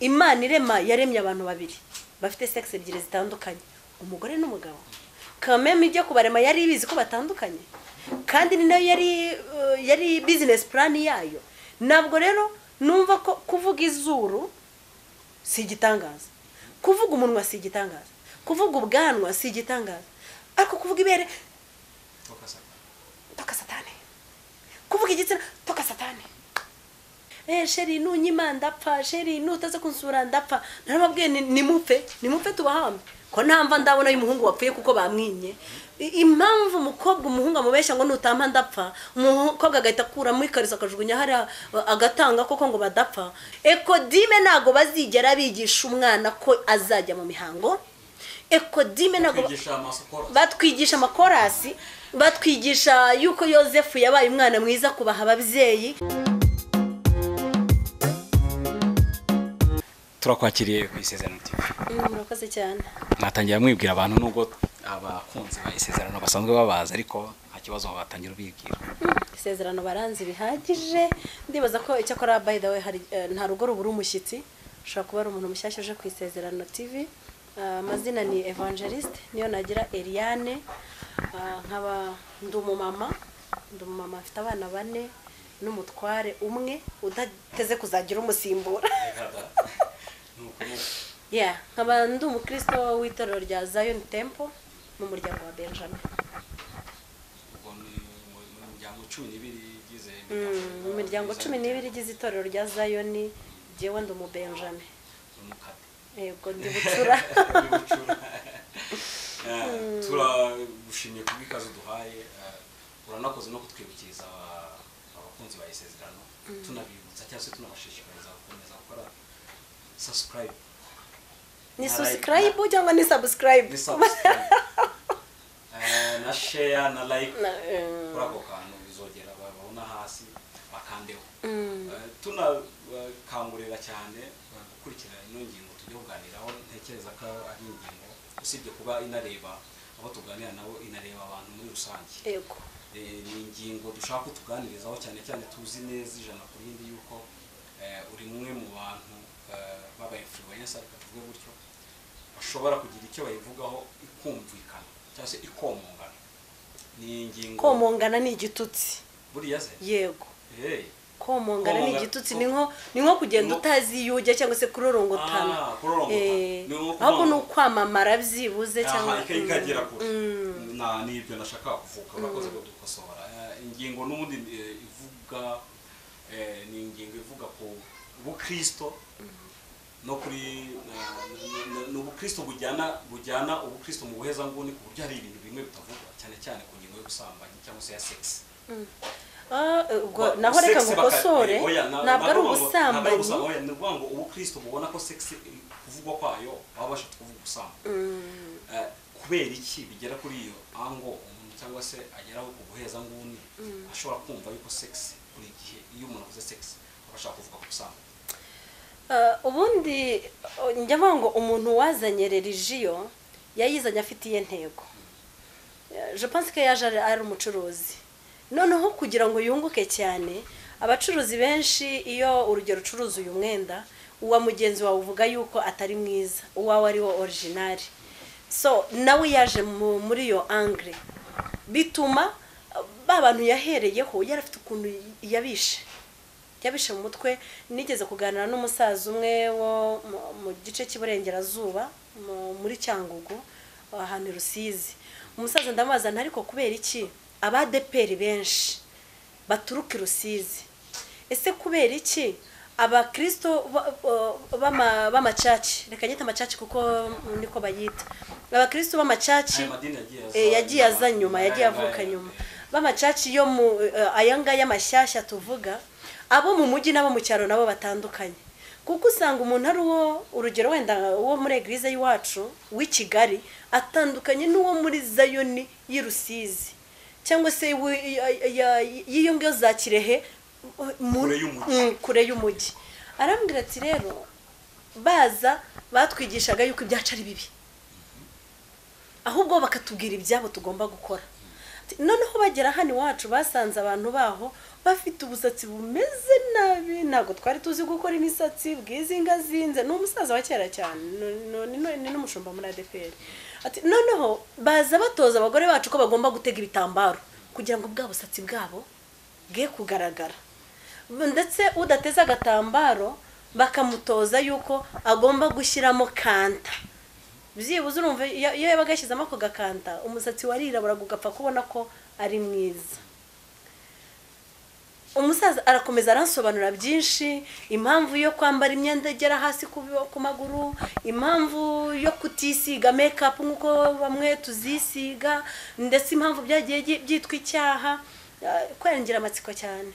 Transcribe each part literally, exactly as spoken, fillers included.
Imana irema yaremye abantu babiri bafite sex ebyiri zitandukanye, umugore n'umugabo. Kameme ijya kubarema yari ibizi ko batandukanye, kandi ni nayo yari uh, yari business plan yayo. Nabwo rero numva ko kuvuga izuru si igitangaza, kuvuga umunwa si igitangaza, kuvuga ubwanwa si igitangaza, ariko kuvuga ibere toka satani, kuvuga igitsina toka satani. Eh sheri nunyima ndapfa, sheri nutaza kunsura ndapfa. Narababwiye ni mupfe, ni mupfe tubahambe. Ko ntamva ndabona uyu muhungu wapfuye kuko bamwinye. Impamvu umukobwa umuhungu amubesha ngo nutampa ndapfa, umukobwa agahita kura muri karisa akajugunya hari agatanga koko ngo badapfa. Ekodime nago bazigera bigisha umwana ko azajya mu mihango. Ekodime nago batwigisha amakorasi, batwigisha yuko Yosefu yabaye umwana mwiza kubaha ababyeyi. Turakwakiriye ku Isezerano T V. Murakoze cyane. Natangira mwibwira abantu nubwo abakunzi ba Isezerano basanzwe babaza, ariko nta kibazo batangira ubibwira. Isezerano baranzi bihagije, ndibaza ko icyo akora by the way hari nta rugo rubura umushyitsi. Ushobora kuba ari umuntu mushyashya uje ku Isezerano T V. Amazina ni Evangeliste, niyo nagira Eliane. Nkaba ndumumama, ndumumama afite abana bane n'umutware umwe udateze kuzagira umusimbura. Yeah, nkaba ndi umukristo w'itorero rya Zion Temple mu muryango wa Benjamin. Mu miryango cumi n'ibiri igize itorero rya Zion, jewe ndi mu Benjamin. Yego ndi bucura. Turagushimiye kubikazo duhaye, uranakoze no kutwibukiriza abakunzi ba Isezerano, tunabibutsa cyangwa se tunabashishikariza gukomeza gukora subscribe. Ni subscribe cyangwa ni subscribe? Ni subscribe. Eh na share na like kurako kantu bizogera babona hasi bakandeho. Tuna kangurira cyane gukurikira ino ngingo tujye kuganiraho, ntekereza ko ari ingingo usibye kuba inareba abo tuganira nabo inareba abantu muri rusange. Yego. Eh ni ingingo dushaka tuganirizaho cyane cyane tuzi neza ijana kuri indi yuko uri mwe mu bantu baba influencer akavuga gutyo bashobora kugira icyo bayivugaho ikumvikana cyangwa se ikomongana. Ni ingingo komongana ni igitutsi buriya se. Yego. Eh komongana ni igitutsi, ni nko ni nko kugenda utazi yujya cyangwa se kurorongotana. Ah, kurorongotana. Ahubwo no kwamamara byibuze cyangwa ikagera kure. Na nibyo nashaka kuvuga urakoze ko dukosohora. Ingingo n'ubundi ivuga eh ni ingingo ivuga ko ubukristo no kuri n'ubukristo bujyana bujyana ubukristo mu buheza nguni ku buryo hari ibintu bimwe bitavugwa cyane cyane ku ngingo yo gusambanya cyangwa se ya sex. Ah ubwo naho reka ngukosore, ntabwo ari ubusambanyi. Oya nubwo ngo ubukristo bubona ko sex kuvugwa kwayo babasha kuvuga gusambanya. Kubera iki bigera kuri iyo ango umuntu cyangwa se ageraho ku buheza nguni ashobora kumva yuko sex buri gihe iyo umuntu avuze sex abashaka kuvuga ku gusambanya. Ubundi njya ngo umuntu wazanye religion yayizanye afitiye ntego. Je pense que yaje ari umucuruzi, noneho kugira ngo yunguke cyane. Abacuruzi benshi iyo urugero ucuruza uyu mwenda, uwa mugenzi wawe uvuga yuko atari mwiza, uwawe ari wo original. So nawe yaje muri yo angle bituma ba bantu yahereyeho yarafite ukuntu yabishe yabishe mu mutwe. Nigeze kuganira n'umusaza umwe wo mu gice cy'Iburengerazuba muri Cyangugu ahantu Rusizi. Umusaza ndamazana ariko kubera iki abadeperi benshi baturuka Rusizi? Ese kubera iki abakristo bama bamacaci, reka nyita amacaci kuko niko bayita, abakristo bamacaci yagiye aza nyuma, yagiye avuka nyuma, bamacaci yo mu ayanga y'amashyashya tuvuga, abo mu mujyi nabo mu cyaro nabo batandukanye. Kuko usanga umuntu ari uwo urugero wenda uwo muri eglise y'iwacu w'i Kigali atandukanye n'uwo muri Zion y'Irusizi cyangwa se yiyongeyo za Kirehe kure y'umujyi. Arambwira ati rero baza batwigishaga yuko ibyacu ari bibi, ahubwo bakatubwira ibyabo tugomba gukora. noneho bagera hano iwacu basanze abantu baho bafite ubusatsi bumeze nabi, ntabwo twari tuzi gukora imisatsi bwizingazinze. Ni umusaza wa kera cyane, ni n'umushumba muri A D P R. Ati noneho baza batoza abagore bacu ko bagomba gutega ibitambaro kugira ngo bwa busatsi bwabo bwe kugaragara, ndetse udateze agatambaro bakamutoza yuko agomba gushyiramo kanta. Byibuze urumva iyo yabaga yashyizemo ako gakanta umusatsi warirabura gugapfa kubona ko ari mwiza. Umusaza arakomeza aransobanura byinshi, impamvu yo kwambara imyenda igera hasi ku maguru, impamvu yo kutisiga makeup nkuko bamwe tuzisiga, ndetse impamvu byagiye byitwa icyaha. Kwengira amatsiko cyane.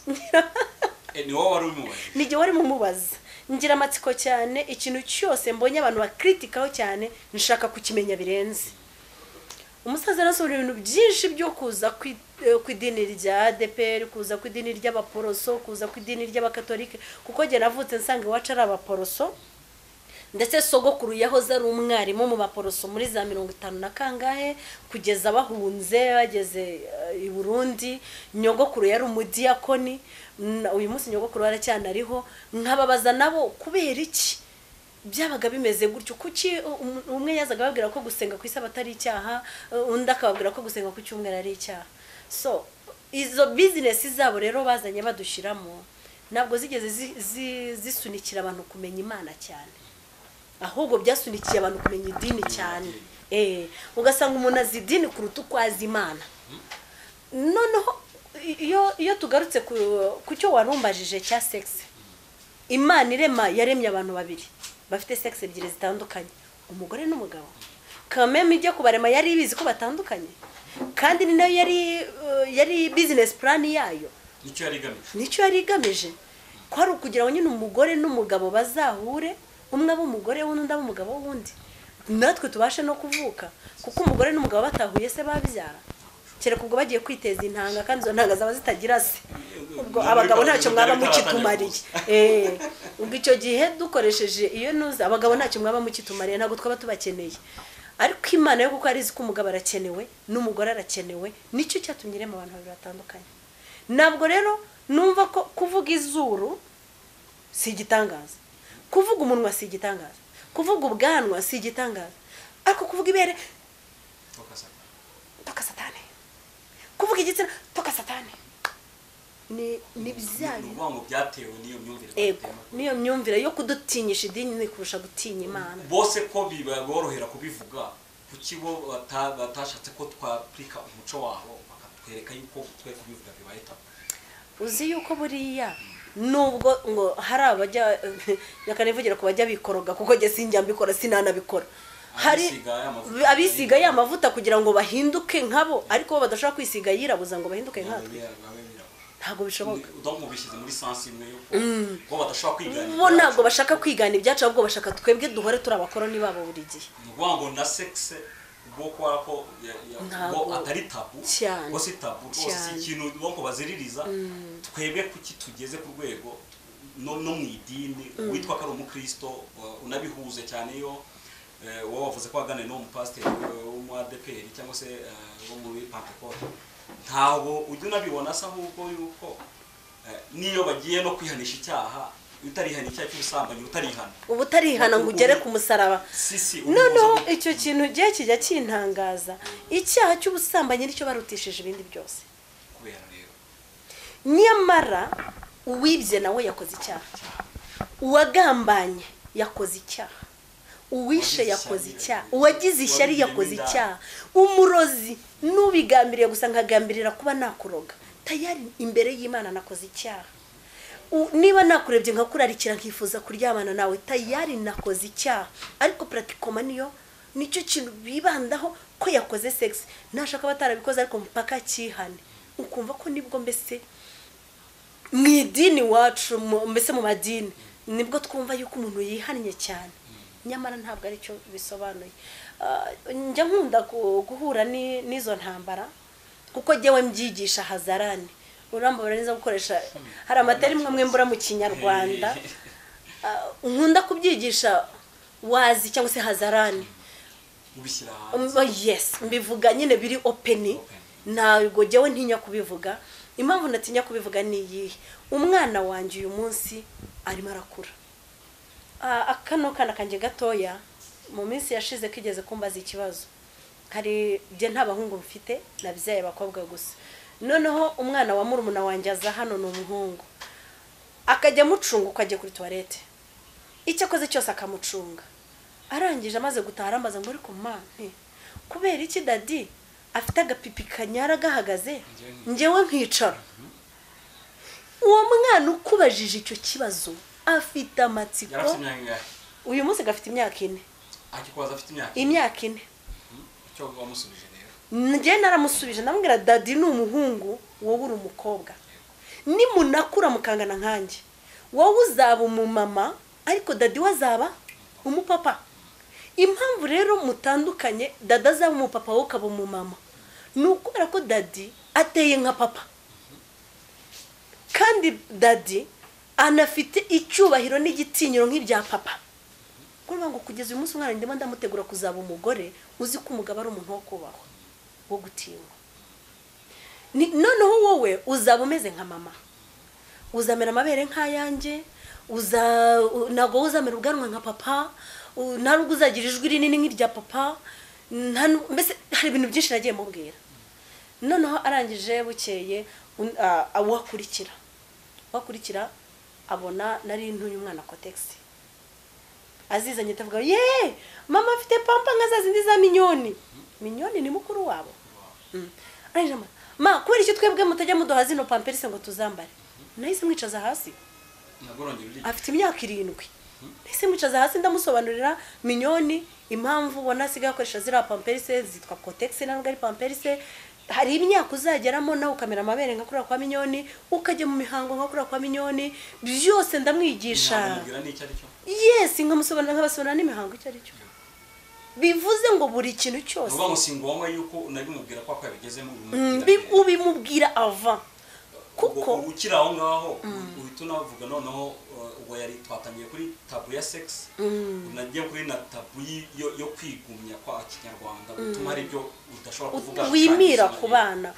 Ni wowe wari umubaza? Nige wari mumubaza. Ngira amatsiko cyane, ikintu cyose mbonye abantu bakritikaho cyane nshaka kukimenya birenze. Umusaza arasobanura ibintu byinshi byo kuza ku idini rya A D P R, kuza ku idini ry'abaporoso, kuza ku idini ry'abakatolike, kuko nge navutse nsanga iwacu ari abaporoso, ndetse sogokuru yahoze ari umwarimu mu baporoso muri za mirongo itanu na kangahe kugeza bahunze bageze i Burundi. Nyogokuru yari umudiyakoni, uyu munsi nyogokuru aracyanariho. Nkababaza nabo kubera iki byabaga bimeze gutyo, kuki umwe yazaga babwira ko gusenga ku isabato ari icyaha, undi akababwira ko gusenga ku cyumweru ari icyaha. So izo business zabo rero bazanye badushyiramo ntabwo zigeze zisunikira abantu kumenya Imana cyane, ahubwo byasunikiye abantu kumenya idini cyane. Eh ugasanga umuntu azi idini kuruta uko azi Imana. Noneho iyo iyo tugarutse ku cyo warumbajije cya sex, Imana irema yaremye abantu babiri bafite sex ebyiri zitandukanye, umugore n'umugabo. Kameme ijya kubarema yari ibizi ko batandukanye, kandi ni nayo yari yari business plan yayo. Nicyo yari igamije. Nicyo yari igamije ko ari ukugira ngo nyine umugore n'umugabo bazahure, umwe ab'umugore wundi ab'umugabo wundi, natwe tubashe no kuvuka, kuko umugore n'umugabo batahuye se babyara. Kereka ubwo bagiye kwiteza intanga, kandi zo ntanga zaba zitagira se, ubwo abagabo ntacyo mwaba mukitumariye. Eh ubwo icyo gihe dukoresheje iyo nuza abagabo ntacyo mwaba mukitumariye, ntabwo twaba tubakeneye. Ariko Imana yo kuko arizi ko umugabo arakenewe n'umugore arakenewe, nicyo cyatumye irema abantu babiri batandukanye. Ntabwo rero numva ko kuvuga izuru si igitangaza, kuvuga umunwa si igitangaza, kuvuga ubwanwa si igitangaza, ariko kuvuga ibere toka satani, kuvuga igitsina toka satani, ni ni byayo ngo byatewe niyo myumvire. Ego niyo myumvire yo kudutinyisha idini ni kurusha gutinya Imana. Bose ko biborohera kubivuga, kuki bo batashatse ko twaplika umuco wabo bakatwereka yuko twe kubivuga bibaye tabu? Uzi yuko buriya nubwo ngo hari abajya yakanivugira ko bajya bikoroga, kuko je sinjya mbikora sinanabikora. Hari abisiga ya mavuta kugira ngo bahinduke nkabo, ariko bo badashaka kwisiga yirabuza ngo bahinduke nkabo. Ntabwo bishoboka. Udongo bishyize muri sansi imwe yuko bo badashaka kwigana. Bo ntabwo bashaka kwigana ibyacu, ahubwo bashaka twebwe duhore turabakoroni babo buri gihe. Ngo ngo na sex bwo kwa ko ngo atari tabu, ngo si tabu, si ikintu bonko baziririza. Twebwe kuki tugeze ku rwego no no mu idini witwa ko ari umukristo unabihuze cyane yo wowe wavuze ko wagane no umupasiteri wo mu A D P R cyangwa se wo muri Pentecote. Ntabwo ujya unabibona asa nk'uko yuko niyo bagiye no kwihanisha icyaha utarihana icyaha cy'ubusambanyi utarihana ubu utarihana ngo ugere ku musaraba. Noneho icyo kintu giye kijya kintangaza, icyaha cy'ubusambanyi nicyo barutishije ibindi byose. Kubera rero nyamara uwibye nawe yakoze icyaha, uwagambanye yakoze icyaha, uwishe yakoze icyaha, uwagize ishyari yakoze icyaha, umurozi n'ubigambiriye gusa nkagambirira kuba nakuroga, tayari imbere y'Imana nakoze icyaha. Niba nakurebye nkakurarikira nkifuza kuryamana nawe, tayari nakoze icyaha. Ariko pratikoma niyo nicyo kintu bibandaho ko yakoze sex, nashaka batarabikoze ariko mpaka cyihane, ukumva ko nibwo mbese mu idini wacu mbese mu madini nibwo twumva yuko umuntu yihannye cyane, nyamara ntabwo ari cyo bisobanuye. Njya nkunda guhura n'izo ntambara kuko jyewe mbyigisha hazarani, urambabara neza gukoresha hari amatari mwe mbura mu Kinyarwanda, nkunda kubyigisha wazi cyangwa se hazarani. Ubishyira hanze. Yes, mbivuga nyine biri open. ntabwo jyewe ntinya kubivuga. Impamvu natinya kubivuga ni iyihe: umwana wanjye uyu munsi arimo arakura. Akano kana kanjye gatoya mu minsi yashize kigeze kumbaza ikibazo. Hari bye nta bahungu mfite, nabyaye abakobwa gusa. Noneho umwana wa murumuna wanjye aza hano ni umuhungu, akajya mucunga ukajya kuri toilette, icyo akoze cyose akamucunga. Arangije amaze gutaha arambaza ngo ariko ma nti kubera iki dadi afite agapipi kanyara gahagaze njyewe nkicara? Uwo mwana ukubajije icyo kibazo afite amatsiko. Uyu munsi gafite imyaka ine. Akikubaza afite imyaka imyaka ine. Cyo wamusubije rero? Njye naramusubije ndamubwira dadi ni umuhungu, wowe uri umukobwa. Nimunakura mukangana nkanjye, wowe uzaba umumama ariko dadi wazaba umupapa. Impamvu rero mutandukanye, dada azaba umupapa wowe ukaba umumama, ni ukubera ko dadi ateye nka papa, kandi dadi anafite icyubahiro n'igitinyiro nk'ibya papa. Kuvuga ngo kugeza uyu munsi umwana ndimo ndamutegura kuzaba umugore uzi ko umugabo ari umuntu wo kubahwa, wo gutinywa. Noneho wowe uzaba umeze nka mama, uzamera amabere nk'ayanjye, uza ntabwo uzamera ubwanwa nka papa, ntabwo uzagira ijwi rinini nk'irya papa. Mbese hari ibintu byinshi nagiye mubwira. Noneho arangije bukeye awakurikira wakurikira abona nari ntuye umwana kotegisi, azizanye atavuga ye mama afite pampa nka za zindi za minyoni. Minyoni ni mukuru wabo. Arangije ma kubera icyo twebwe mutajya muduha zino pamperisi ngo tuzambare. Nahise mwicaza hasi, afite imyaka irindwi. Nahise mwicaza hasi ndamusobanurira minyoni impamvu ubona asigaye akoresha ziriya pamperisi zitwa kotegisi ntabwo ari pamperisi. Hari imyaka uzageramo nawe ukamera amabere nka kuriya kwa minyoni, ukajya mu mihango nka kuriya kwa minyoni. Byose ndamwigisha. Yes, nkamusobanurira nkabasobanurira n'imihango icyo ari cyo. Bivuze ngo buri kintu cyose uba musingo wamwe yuko unabimubwira kwa kwa bigezemo ubimubwira ava kuko ukira aho ngaho uhita unavuga noneho ubwo yari twatangiye kuri tabu ya sex, unagiye kuri na tabu yo kwigumya kwa Kinyarwanda gutuma ari byo udashobora kuvuga wimira ku bana.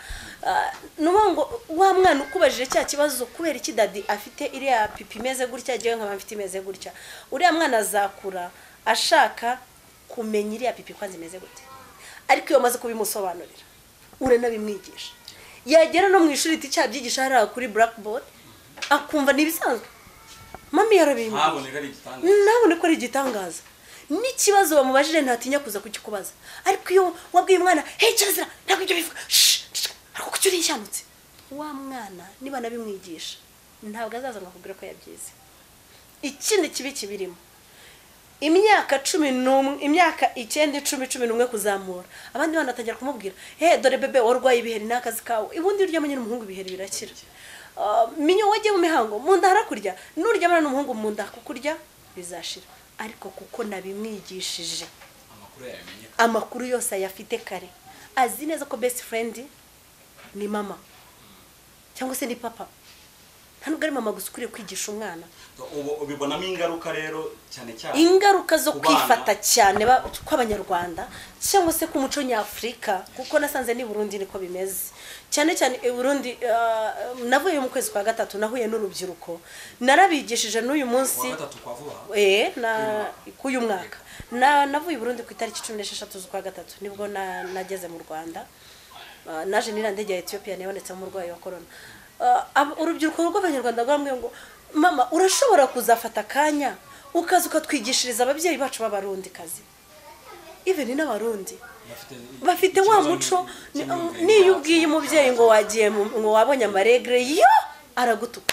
Nuba ngo wa mwana ukubajije cya kibazo kubera iki dadi afite iriya pipi imeze gutya giye nkaba mfite imeze gutya, uriya mwana azakura ashaka kumenya iriya pipi kwanza imeze gute. Ariko iyo maze kubimusobanurira urena bimwigisha, yagera no mu ishuri iti cyabyigisha hari kuri blackboard akumva nibisanzwe. Mami yarabimwe nabone ko ari igitangaza. N'ikibazo bamubajije ntatinya kuza kukikubaza. Ariko iyo wabwiye umwana hey cyazira ntabwo ibyo bivuga ariko kucyuri inshanutse, wa mwana niba nabimwigisha ntabwo azaza ngakubwira ko yabyize. Ikindi kibi kibirimo imyaka cumi n'umwe, imyaka icyenda icumi cumi n'umwe kuzamura, abandi bana batangira kumubwira he dore bebe warwaye ibiheri n'akazi kawe, ibundi urya manyine umuhungu ibiheri birakira. Minyo wagiye mu mihango mu nda harakurya, n'uryamana n'umuhungu mu nda kukurya bizashira. Ariko kuko nabimwigishije amakuru yose ayafite kare, azi neza ko best friend ni mama cyangwa se ni papa. Ntabwo ari mama gusa ukuriye kwigisha umwana. Ubibonamo ingaruka rero cyane cyane ingaruka zo kwifata cyane kw'Abanyarwanda cyangwa se ku muco nyafrika, kuko nasanze ni Burundi niko bimeze cyane cyane. E Burundi navuye mu kwezi kwa gatatu nahuye n'urubyiruko narabigishije n'uyu munsi eh na kuyu mwaka na navuye Burundi ku itariki cumi n'esheshatu z'ukwa gatatu nibwo nageze mu Rwanda. Naje nirandege ya Ethiopia yabonetse mu rwayi wa corona. Urubyiruko rw'Abanyarwanda rwamwe ngo mama urashobora kuzafata kanya ukaza ukatwigishiriza ababyeyi bacu b'Abarundi kazi. Even n'Abarundi bafite wa muco, niyo ubwiye umubyeyi ngo wagiye ngo wabonye amaregre yo aragutuka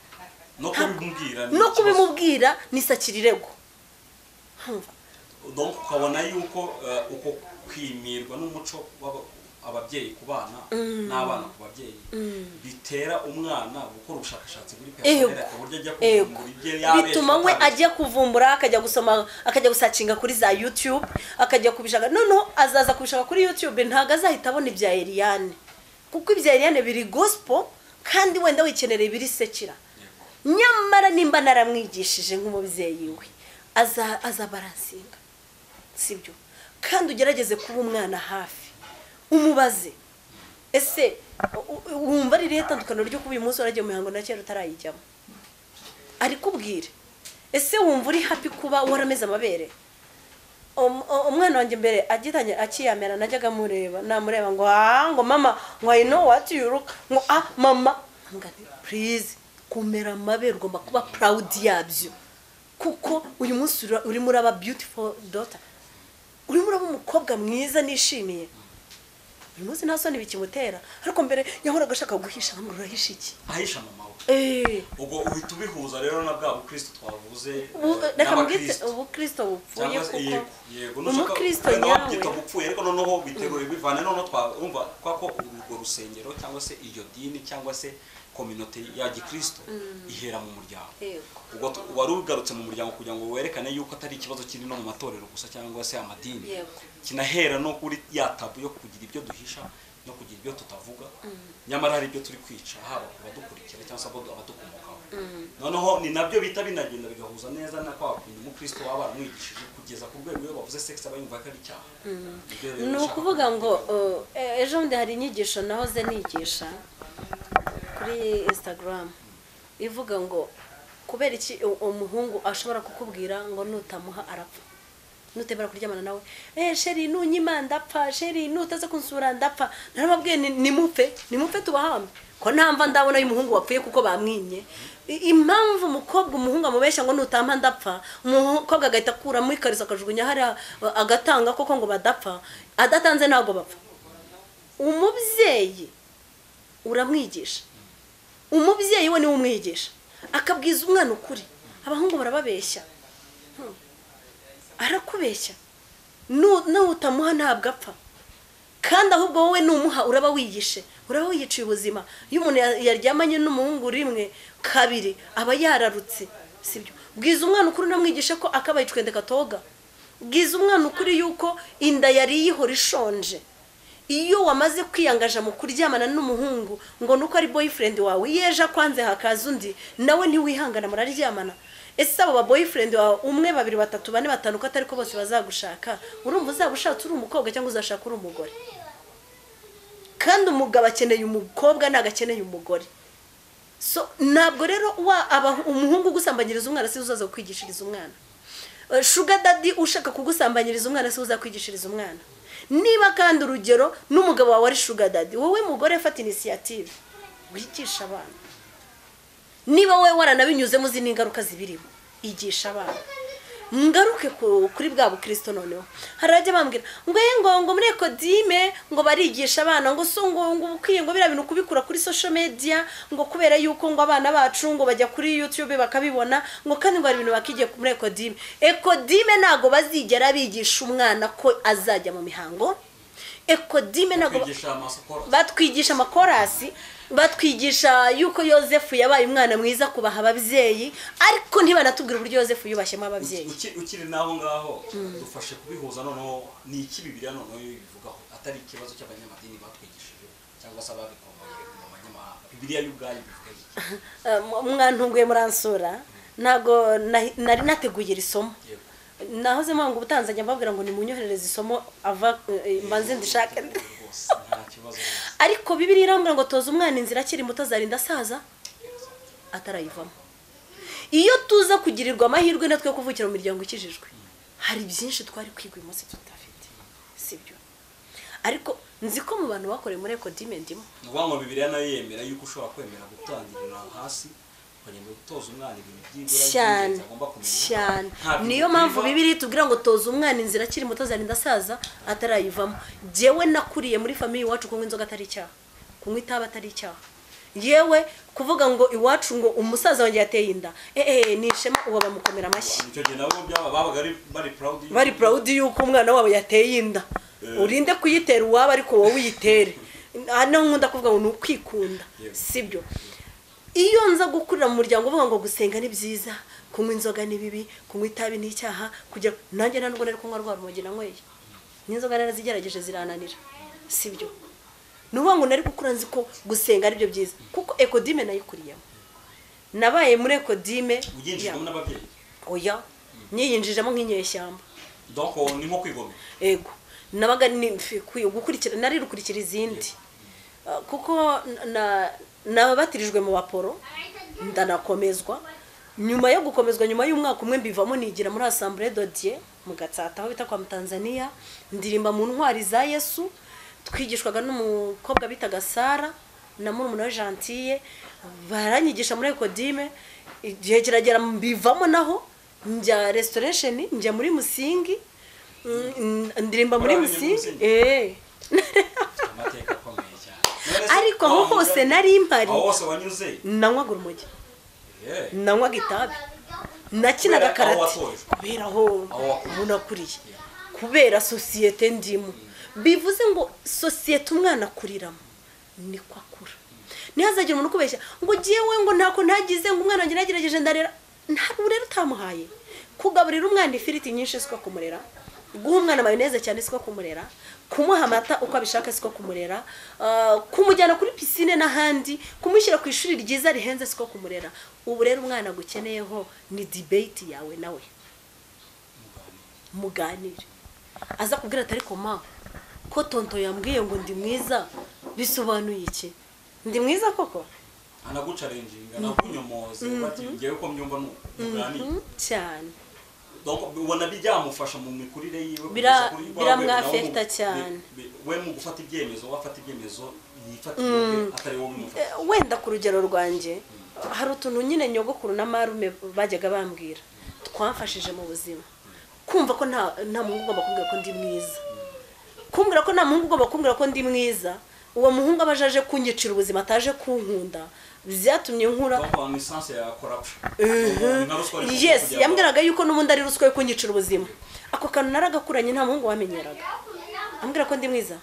no kubimubwira no kubimubwira nisakirirego. Donc ukabona yuko uko kwimirwa n'umuco ababyeyi ku bana n'abana ku babyeyi bitera umwana gukora ubushakashatsi kuri personnel ku buryo ajya kuvumbura ibye yabe bituma we ajya kuvumbura akajya gusoma akajya gusacinga kuri za YouTube akajya kubishaka. Noneho azaza kubishaka kuri YouTube ntago azahita abona ibya Eliane, kuko ibya Eliane biri gospel kandi wenda wikenere biri sekira. Nyamara nimba naramwigishije nk'umubyeyi we aza azabaransinga sibyo, kandi ugerageze kuba umwana hafi umubaze ese wumva ari rero tandukaniro ryo kuba uyu munsi waragiye mu mihango na kera utarayijyamo ariko ubwire ese wumva uri happy kuba warameze amabere umwana wanjye mbere agitanye akiyamera najyaga mureba namureba ngo ah ngo mama ngo I know what you look ngo ah mama ngani please kumera amabere ugomba kuba proud yabyo kuko uyu munsi uri muri aba beautiful daughter uri muri aba umukobwa mwiza nishimiye uyu munsi nta soni bikimutera ariko mbere yahoraga ashaka guhisha ngo urahisha iki ahisha mama we eh ubwo uhita ubihuza rero na bwa bukristo twavuze reka mbwite ubukristo bupfuye kuko umukristo nyawe bupfuye ariko noneho biterure bivane noneho twumva kwako urwo rusengero cyangwa se iyo dini cyangwa se community ya gikristo ihera mu muryango ubwo wari ugarutse mu muryango kugira ngo werekane yuko atari ikibazo kiri no mu matorero gusa cyangwa se amadini kinahera no kuri yatabu yo kugira ibyo duhisha no kugira ibyo tutavuga nyamara hari ibyo turi kwica haba kubadukurikira cyangwa se abadukomokaho noneho ni nabyo bita binagenda bigahuza neza na kwa kundi umukristo waba aramwigishije kugeza ku rwego iyo bavuze sex abayumva ko ari icyaha ni ukuvuga ngo ejo bundi hari inyigisho nahoze nigisha kuri Instagram ivuga ngo kubera iki umuhungu ashobora kukubwira ngo nutamuha arapfa nutebera kuryamana nawe eh sheri nunyima ndapfa sheri nutaze kunsura ndapfa narababwiye ni mupfe ni mupfe tubahambe ko ntamva ndabona uyu muhungu wapfuye kuko bamwimye impamvu umukobwa umuhungu amubeshya ngo nutampa ndapfa umukobwa agahita akura muri karisa akajugunya hari agatanga koko ngo badapfa adatanze nago bapfa umubyeyi uramwigisha umubyeyi we niwe umwigisha akabwiza umwana ukuri abahungu barababeshya arakubeshya nutamuha ntabwo apfa kandi ahubwo wowe numuha uraba wigishe uraba wiyiciye ubuzima iyo umuntu yaryamanye n'umuhungu rimwe kabiri aba yararutse sibyo bwiza umwana ukuri namwigisha ko akabaye icwende katoga bwiza umwana ukuri yuko inda yari yihora ishonje iyo wamaze kwiyangaja mu kuryamana n'umuhungu ngo nuko ari boyfriend wawe yeje kwanze hakaza undi nawe ntiwihangana muraryamana ese abo ba boyfriend wawe umwe babiri batatu bane batanu ko atari ko bose bazagushaka urumva uzabushatse uri umukobwa cyangwa uzashaka uri umugore kandi umugabo akeneye umukobwa nagakeneye umugore so ntabwo rero wa umuhungu gusambanyiriza umwana se uzaza kwigishiriza umwana sugar daddy ushaka kugusambanyiriza umwana se uzakwigishiriza umwana niba kandi urugero n'umugabo wawe ari sugar daddy wowe mugore fata initiative wigisha abana niba wowe waranabinyuzemo zini ingaruka zibirimo igisha abana ngaruke kuri bwa bukristo noneho harajya bambwira ngo ngo ngo muri ekodime ngo barigisha abana ngo so ngo ngo ukwiye ngo bira bintu kubikura kuri social media ngo kubera yuko ngo abana bacu ngo bajya kuri YouTube bakabibona ngo kandi ngo ari ibintu bakigiye muri ekodime ekodime nago bazigera bigisha umwana ko azajya mu mihango ekodime nago batwigisha amakorasi batwigisha yuko Yosefu yabaye umwana mwiza kubaha ababyeyi ariko ntibanatubwira uburyo Yosefu yubashyemo ababyeyi ukiri naho ngaho dufashe kubihuza noneho ni iki Bibiliya noneho bivugaho atari ikibazo cy'abanyamadini batwigishije cyangwa se ababikomoye mu banyamahanga Bibiliya y'ubwayo bivuga iki mwantunguye muransura ntago nari nateguye isomo nahoze mpanga ubutanzanya mbabwira ngo ni munyoherereze isomo ava mbanze ndishaka ariko Bibiliya irambwira ngo toza umwana inzira akiri muto azarinda asaza atarayivamo iyo tuza kugirirwa amahirwe natwe kuvukira mu miryango ikijijwe hari byinshi twari kwiga uyu munsi tutafite sibyo ariko nzi ko mu bantu bakoreye muri ekodime ndimo ngo Bibiliya nayo yemera yuko ushobora kwemera gutangirira hasi ukagenda gutoza umwana ibintu by'ingura agomba kumenya cyane niyo mpamvu Bibiliya itubwira ngo toza umwana inzira akiri muto azarinda asaza atarayivamo jewe nakuriye muri family iwacu kunywa inzoga atari icyaha kunywa itabi atari icyaha yewe kuvuga ngo iwacu ngo umusaza wanjye yateye inda eh eh nishema uwo bamukomera amashyi icyo gihe nabo byaba babaga bari proud bari proud yuko umwana wabo yateye inda urinde kuyitera uwaba ariko wowe uyitere hano nkunda kuvuga ngo nukwikunda sibyo iyo nza gukurira mu muryango uvuga ngo gusenga ni byiza kunywa inzoga ni bibi kunywa itabi ni icyaha kugira nanjye ntabwo nari kunywa rwa rumogi nanyweye n'inzoga narazigerageje zirananira sibyo nuvuga ngo nari gukura nzi ko gusenga ari byo byiza kuko ekodime nayikuriyemo nabaye muri ekodime uginjijemo n'ababyeyi oya nyiyinjijemo nk'inyeshyamba donc ni nko kwigomera ego nabaga ni gukurikira nari rukurikira izindi Uh, kuko na nababatirijwe mu baporo ndanakomezwa nyuma yo gukomezwa nyuma y'umwaka umwe mbivamo nigira muri Assemblée de Dieu mu Gatsata aho bita kwa Tanzania ndirimba mu ntwari za Yesu twigishwaga n'umukobwa bitaga Sara na murumuna we Gentille baranyigisha muri Ekodime igihe kiragera mbivamo naho njya restoration njya muri Musingi ndirimba muri Musingi eh amateka akomeye cyane ariko aho hose nari impari aho hose wanyuze nanywaga urumogi nanywaga itabi nakinaga karate kubera aho ubona kuriye kubera societe ndimo bivuze ngo societe umwana akuriramo niko akura nihazagira umuntu kubeshya ngo giyewe ngo ntako ntagize ngo umwana wanjye nagerageje ndarera ntabwo rero utamuhaye kugaburira umwana ifiriti nyinshi siko kumurera guha umwana mayoneze cyane siko kumurera kumuha amata uko abishaka siko kumurera uh, kumujyana kuri piscine n'ahandi kumushyira ku ishuri ryiza rihenze siko kumurera ubu rero umwana gukeneyeho ni debate yawe nawe muganire aza kubwira atari koma ko tonto yambwiye ngo ndi mwiza bisobanuye iki ndi mwiza koko anagu challenging anakunyomoze bati ngiye ko mbyumva n'uganire cyane donc ubona bijyamufasha mu mikurire yiwe bira biramwafecta cyane we mu gufata ibyemezo wafata ibyemezo yifatiye atari wowe mufata wenda ku rugero rwanje hari utuntu nyine nyogokuru na marume bajyaga bambwira twamfashije mu buzima kumva ko nta nta muhungu ugomba kumbwira ko ndi mwiza kumbwira ko nta muhungu ugomba kumbwira ko ndi mwiza uwo muhungu abajaje kunyicira ubuzima ataje kunkunda byatumye nkura donc essence ya corruption yes yambwiraga yuko n'ubundi ari ruswa yo kunyicira ubuzima ako kantu naragakuranye nta muhungu wamenyeraga ambwira ko ndi mwiza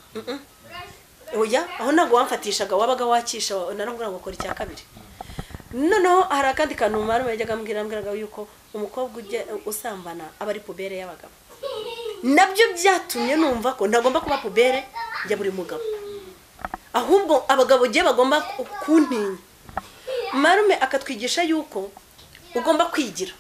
oya aho ntabwo wamfatishaga wabaga wakisha narakubwira ngo kora icya kabiri noneho hari akandi kantu marume yajyaga ambwira ambwiraga yuko umukobwa ujye usambana aba ari pubere y'abagabo nabyo byatumye numva ko ntagomba kuba pubere ya buri mugabo ahubwo abagabo giye bagomba kuntinya marume akatwigisha yuko ugomba kwigira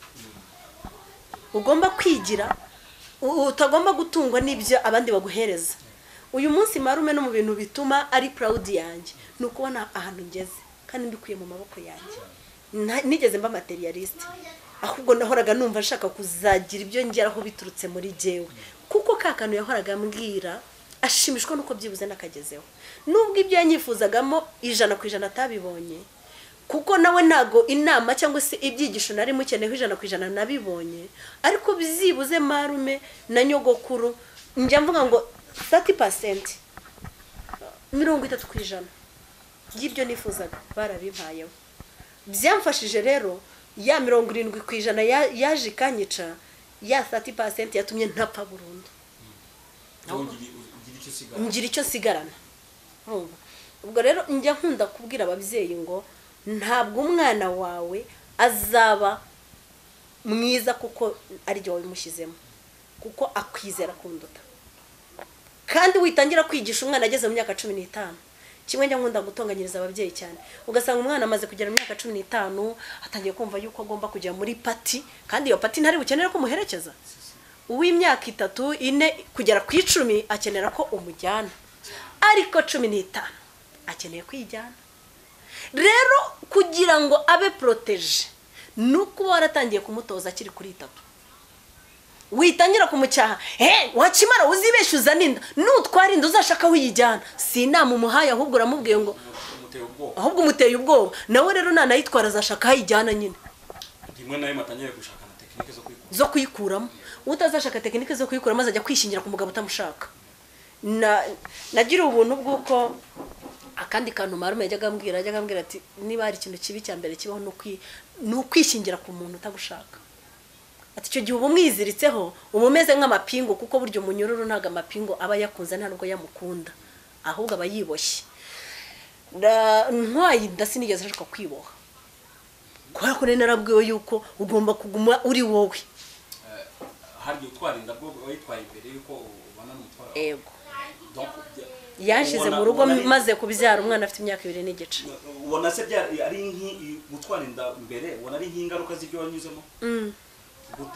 ugomba kwigira utagomba gutungwa n'ibyo abandi baguhereza uyu munsi marume no mu bintu bituma ari proud yanjye nukubona ahantu ngeze kandi mbikuye mu maboko yanjye nigeze mba materialist ahubwo nahoraga numva nshaka kuzagira ibyo ngeraho biturutse muri jewe kuko kakanu yahoraga mbwira ashimishwa nuko byibuze nakagezeho nubwo ibyo yanyifuzagamo ijana ku ijana atabibonye kuko nawe ntago inama cyangwa se ibyigisho nari mukeneho ijana ku ijana nabibonye ariko byibuze marume na nyogokuru njya mvuga ngo thirty percent mirongo itatu ku ijana y'ibyo nifuzaga barabimpayeho byamfashije rero ya mirongo irindwi ku ijana yaje ikanyica ya thirty percent yatumye ntapfa burundu ngira icyo sigarana ubwo rero njya nkunda kubwira ababyeyi ngo ntabwo umwana wawe azaba mwiza kuko ari byo wabimushyizemo kuko akwizera kunduta kandi witangira kwigisha umwana ageze mu myaka cumi n'itanu kimwe njya nkunda gutonganyiriza ababyeyi cyane ugasanga umwana amaze kugera mu myaka cumi n'itanu atangiye kumva yuko agomba kujya muri pati kandi iyo pati ntari bukenere ko muherekeza uw'imyaka itatu ine kugera ku icumi akenera ko umujyana ariko cumi n'itanu akeneye kwijyana rero kugira ngo abe protege nuko waratangiye kumutoza akiri kuri itatu witangira kumucyaha he wakimara uzibeshyuza ninda nutwara inda uzashaka wiyijyana si inama umuhaye ahubwo uramubwiye ngo ahubwo umuteye ubwoba nawe rero nanayitwara azashaka yijyana nyine rimwe nayo matanyere gushaka na technique zo kwikuramo zo kuyikuramo utazashaka technique zo kuyikuramo azajya kwishingira ku mugabo utamushaka na nagira ubuntu bw'uko akandi kantu marume yajyaga ambwira yajyaga ambwira ati niba hari ikintu kibi cya mbere kibaho no kwishingira ku muntu utagushaka ati icyo gihe uba umwiziritseho uba umeze nk'amapingo kuko buryo umunyururu ntago amapingo aba yakunze nta nubwo yamukunda ahubwo aba yiboshye ntwaye inda sinigeze ashaka kwiboha kubera ko narabwiwe yuko ugomba kuguma uri wowe hari utwara inda bwo witwaye imbere yuko ubana n'umutwara yego yanshize mu rugo maze kubyara umwana afite imyaka ibiri n'igice ubona se ari gutwara inda mbere ubona ari nk'ingaruka z'ibyo wanyuzemo gute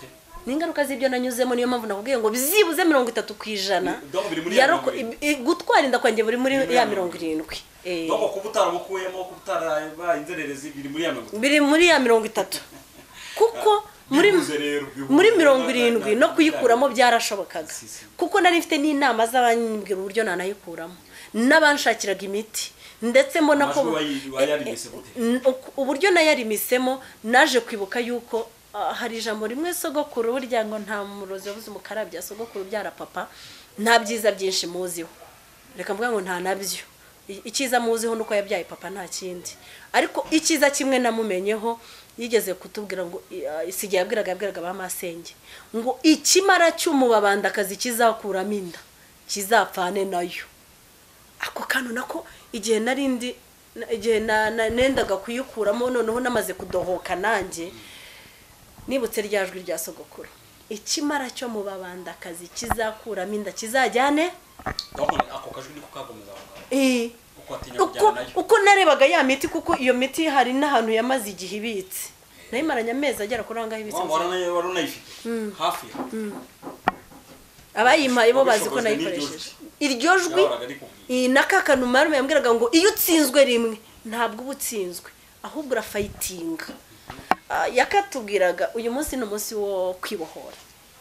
n'ingaruka z'ibyo nanyuzemo niyo mpamvu nakubwiye ngo byibuze mirongo itatu ku ijana Donc biri muri ya yaroko mirongo i- i- gutwara inda kwanjye buri muri ya mirongo irindwi Eh, donc kuba utarabukuyemo kuba utarabaye inzererezi biri muri ya mirongo itatu biri muri ya mirongo itatu kuko muri Bivuze rero, bivuze. muri mirongo Na- irindwi na- no na- kuyikuramo byarashobokaga Si, si. kuko nari mfite n'inama z'abanyibwira uburyo nanayikuramo n'abanshakiraga imiti ndetse mbona ko Amajwi wayi- wayarimise gute? N- uku- uburyo nayarimisemo naje kwibuka yuko ah, hari ijambo rimwe sogokuru burya ngo nta murozi wabuze umukarabya sogokuru byara papa nta byiza byinshi muziho reka mvuga ngo nta nabyo I- icyiza muziho nuko yabyaye papa nta kindi ariko icyiza kimwe namumenyeho yigeze kutubwira ngo i- ah, isigiye yabwiraga yabwiraga ba masenge ngo ikimara cy'umubabandakazi kizakuramo inda kizapfane nayo ako kantu nako igihe narindi igihe na- na- nendaga kuyikuramo noneho namaze kudohoka nanjye nibutse rya jwi rya sogokuru ikimara cyo mu babandakazi kizakuramo inda kizajyane donc ako kajwi niko kagomeza aho ngaho Eh, uko atinya uko kujyana nayo uko narebaga ya miti kuko iyo miti hari n'ahantu yamaze igihe ibitse nayimaranye amezi agera kuri angahe ibitse waba waranaye wari unayifite hafi ya abayimpaye bo bazi ko Wabishobojwe nayikoresheje iryo jwi yahoraga rikubwiye iyi n'akakantu marume yambwiraga ngo iyo utsinzwe rimwe ntabwo uba utsinzwe ahubwo urafayitinga Ah, yakatubwiraga uyu munsi ni umunsi wo kwibohora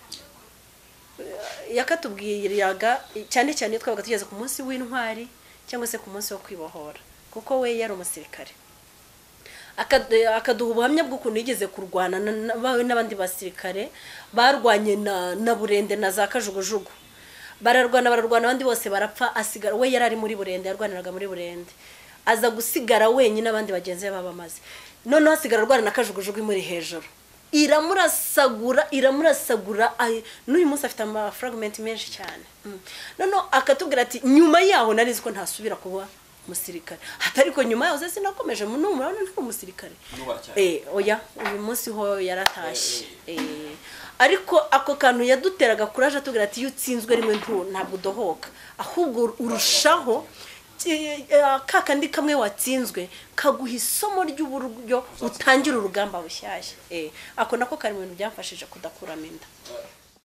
Eh, yakatubwiraga cyane cyane iyo twabaga tugeze ku munsi w'intwari cyangwa se ku munsi wo kwibohora kuko we yari umusirikare Akad- akaduha ubuhamya bw'ukuntu yigeze kurwana na- na- bawe n'abandi basirikare barwanye na, na burende na za kajugujugu bararwana bararwana abandi bose barapfa asigara we yari ari muri burende yarwaniraga muri burende aza gusigara wenyine abandi bagenzi be babamaze noneho asigara arwana na kajugujugu imuri hejuru iramurasagura iramurasagura ay- n'uyu munsi afite amafragment menshi cyane Mm. noneho akatubwira ati nyuma yaho nari nzi ko ntasubira kuba umusirikare atari ko nyuma yaho se sinakomeje mu numva nari umusirikare Nubu aracyari. eh oya uyu munsi ho yaratashye eh ariko ako kantu yaduteraga kuraje atubwira ati iyo utsinzwe rimwe ntu ntabwo udohoka ahubwo urushaho eh, eh, ka kandi kamwe watsinzwe kaguha isomo ry'uburyo utangira urugamba bushyashya eh ako nako kari mu bintu byamfashije kudakuramo inda